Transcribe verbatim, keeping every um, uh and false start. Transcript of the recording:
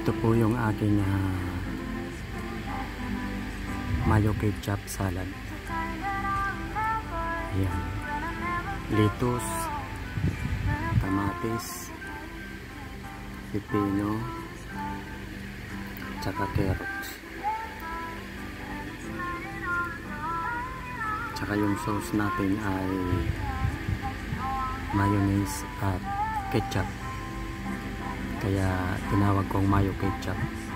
Ito po yung aking uh, mayo ketchup salad. Ayan. Lettuce, kamatis, pipino, tsaka carrots. Tsaka yung sauce natin ay mayonnaise at ketchup. Kaya tinawag kong mayo ketchup.